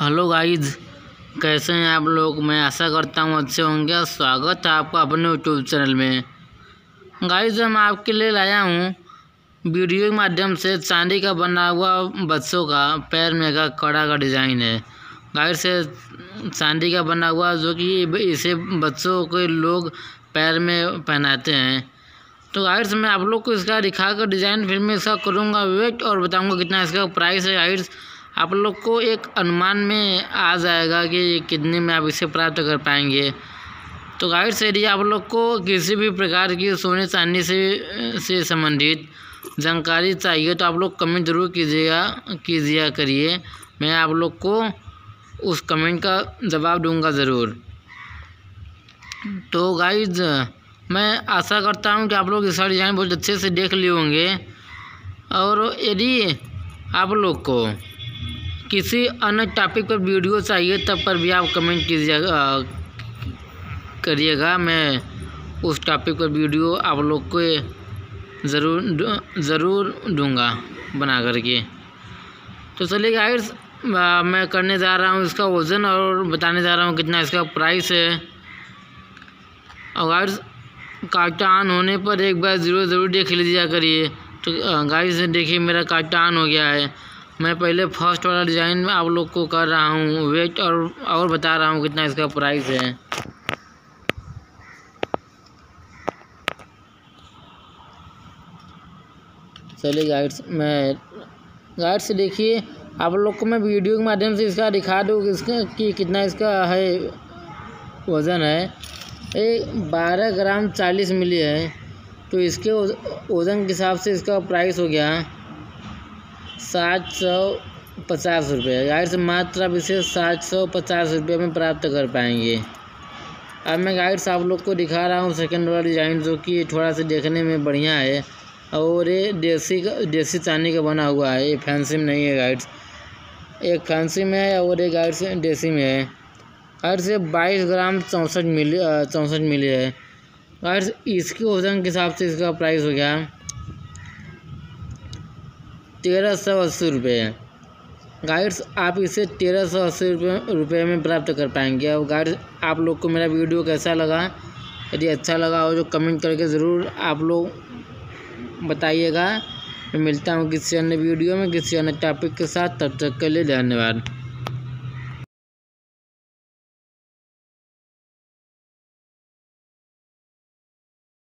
Hello guys, कैसे हैं आप लोग। मैं आशा करता हूँ अच्छे होंगे। स्वागत है आपका अपने यूट्यूब चैनल में। गाइज, मैं आपके लिए लाया हूँ वीडियो के माध्यम से चांदी का बना हुआ बच्चों का पैर में का कड़ा का डिज़ाइन है। गाइज से चांदी का बना हुआ, जो कि इसे बच्चों के लोग पैर में पहनाते हैं। तो गाइज मैं आप लोग को इसका दिखाकर डिज़ाइन फिर मैं इसका करूँगा वेट और बताऊँगा कितना इसका प्राइस है। गाइज आप लोग को एक अनुमान में आ जाएगा कि कितने में आप इसे प्राप्त कर पाएंगे। तो गाइड से यदि आप लोग को किसी भी प्रकार की सोने चांदी से संबंधित जानकारी चाहिए तो आप लोग कमेंट ज़रूर कीजिए करिए। मैं आप लोग को उस कमेंट का जवाब दूंगा ज़रूर। तो गाइज मैं आशा करता हूं कि आप लोग इसका डिज़ाइन बहुत अच्छे से देख लिए होंगे। और यदि आप लोग को किसी अन्य टॉपिक पर वीडियो चाहिए तब पर भी आप कमेंट करिएगा। मैं उस टॉपिक पर वीडियो आप लोग को ज़रूर दूंगा बना करके। तो चलिए गाइस, मैं करने जा रहा हूँ इसका वज़न और बताने जा रहा हूँ कितना इसका प्राइस है। और गाइस कार्टा ऑन होने पर एक बार ज़रूर देख लीजिए करिए। तो गाइस देखिए मेरा कार्टा ऑन हो गया है। मैं पहले फर्स्ट वाला डिज़ाइन में आप लोग को कर रहा हूँ वेट और बता रहा हूँ कितना इसका प्राइस है। चलिए गाइड्स देखिए, आप लोग को मैं वीडियो के माध्यम से इसका दिखा दूँ कि कितना इसका है वज़न है। 12 ग्राम 40 मिली है। तो इसके वज़न के हिसाब से इसका प्राइस हो गया 750 रुपये। गाइड से मात्र आप इसे 750 रुपये में प्राप्त कर पाएंगे। अब मैं गाइड से आप लोग को दिखा रहा हूँ सेकंड वाला डिज़ाइन, जो कि थोड़ा सा देखने में बढ़िया है और ये देसी चांदी का बना हुआ है। ये फैंसी में नहीं है गाइड्स, एक फैंसी में है और एक गाइड से देसी में है। गाइड से 22 ग्राम 64 मिली है। गाइड इसके वजन के हिसाब से इसका प्राइस हो गया 1380 रुपये। गाइड्स आप इसे 1380 रुपये में प्राप्त कर पाएंगे। और गाइड्स आप लोग को मेरा वीडियो कैसा लगा, यदि अच्छा लगा हो तो कमेंट करके ज़रूर आप लोग बताइएगा। मैं मिलता हूँ किसी अन्य वीडियो में किसी अन्य टॉपिक के साथ। तब तक के लिए धन्यवाद।